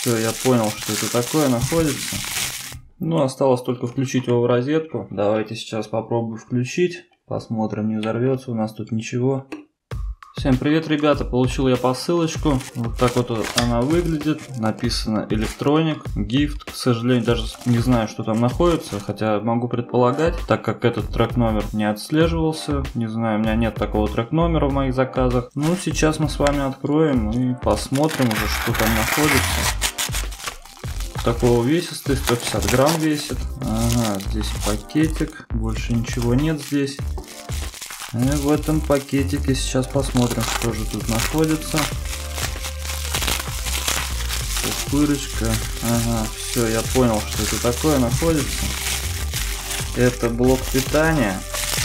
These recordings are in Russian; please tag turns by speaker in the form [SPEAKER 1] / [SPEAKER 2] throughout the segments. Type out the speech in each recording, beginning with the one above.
[SPEAKER 1] Все, я понял, что это такое находится. Ну, осталось только включить его в розетку. Давайте сейчас попробую включить. Посмотрим, не взорвется у нас тут ничего. Всем привет, ребята, получил я посылочку, вот так вот она выглядит, написано Electronic Gift, к сожалению даже не знаю, что там находится, хотя могу предполагать, так как этот трек номер не отслеживался, не знаю, у меня нет такого трек номера в моих заказах. Ну, сейчас мы с вами откроем и посмотрим уже, что там находится. Такого увесистый, 150 грамм весит, ага, здесь пакетик, больше ничего нет здесь. И в этом пакетике сейчас посмотрим, что же тут находится. Пупырочка. Ага, все, я понял, что это такое находится. Это блок питания.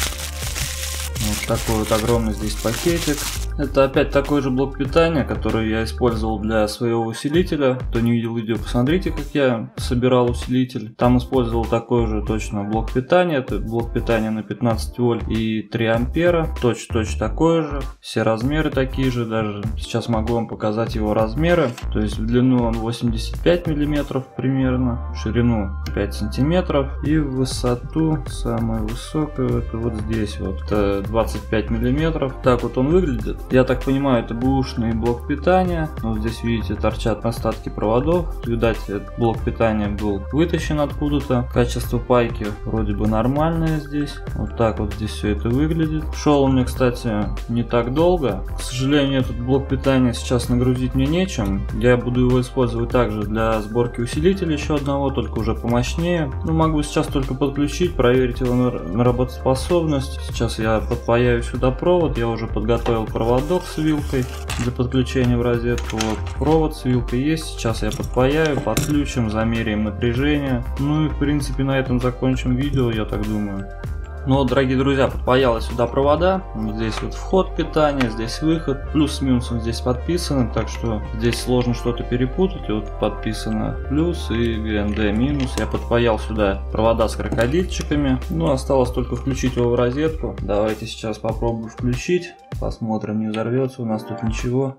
[SPEAKER 1] Вот такой вот огромный здесь пакетик. Это опять такой же блок питания, который я использовал для своего усилителя. Кто не видел видео, посмотрите, как я собирал усилитель. Там использовал такой же точно блок питания. Это блок питания на 15 вольт и 3 ампера. Точно такой же. Все размеры такие же. Даже сейчас могу вам показать его размеры. То есть в длину он 85 миллиметров примерно. В ширину 5 сантиметров. И в высоту, самую высокую, это вот здесь вот. Это 25 миллиметров. Так вот он выглядит. Я так понимаю, это бэушный блок питания. Вот здесь, видите, торчат остатки проводов. Видать, этот блок питания был вытащен откуда-то. Качество пайки вроде бы нормальное здесь. Вот так вот здесь все это выглядит. Шел он мне, кстати, не так долго. К сожалению, этот блок питания сейчас нагрузить мне нечем. Я буду его использовать также для сборки усилителя еще одного, только уже помощнее. Ну, могу сейчас только подключить, проверить его на работоспособность. Сейчас я подпаяю сюда провод. Я уже подготовил проводок с вилкой для подключения в розетку. Вот провод с вилкой есть. Сейчас я подпаяю, подключим, замеряем напряжение. Ну и в принципе на этом закончим видео, я так думаю. Ну вот, дорогие друзья, подпаял я сюда провода. Здесь вот вход питания, здесь выход. Плюс с минусом здесь подписано, так что здесь сложно что-то перепутать. И вот подписано плюс и ГНД минус. Я подпаял сюда провода с крокодильчиками. Ну, осталось только включить его в розетку. Давайте сейчас попробую включить. Посмотрим, не взорвется у нас тут ничего.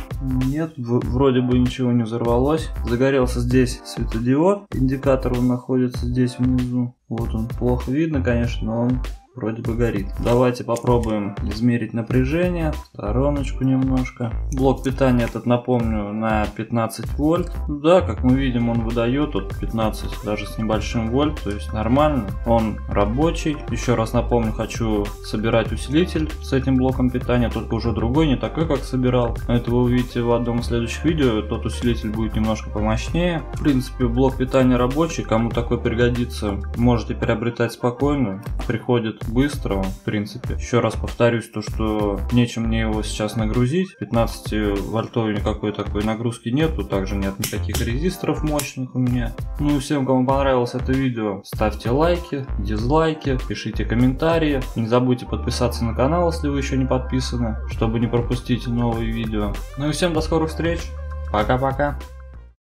[SPEAKER 1] Нет, вроде бы ничего не взорвалось. Загорелся здесь светодиод. Индикатор он находится здесь внизу. Вот он, плохо видно, конечно, но он вроде бы горит. Давайте попробуем измерить напряжение. Стороночку немножко. Блок питания этот, напомню, на 15 вольт. Да, как мы видим, он выдает от 15 даже с небольшим вольт. То есть нормально. Он рабочий. Еще раз напомню, хочу собирать усилитель с этим блоком питания. Только уже другой, не такой, как собирал. Это вы увидите в одном из следующих видео. Тот усилитель будет немножко помощнее. В принципе, блок питания рабочий. Кому такой пригодится, можете приобретать спокойно. Приходит быстро, в принципе. Еще раз повторюсь, то что нечем мне его сейчас нагрузить. 15 вольтовой никакой такой нагрузки нету. Также нет никаких резисторов мощных у меня. Ну и всем, кому понравилось это видео, ставьте лайки, дизлайки, пишите комментарии. Не забудьте подписаться на канал, если вы еще не подписаны, чтобы не пропустить новые видео. Ну и всем до скорых встреч. Пока-пока.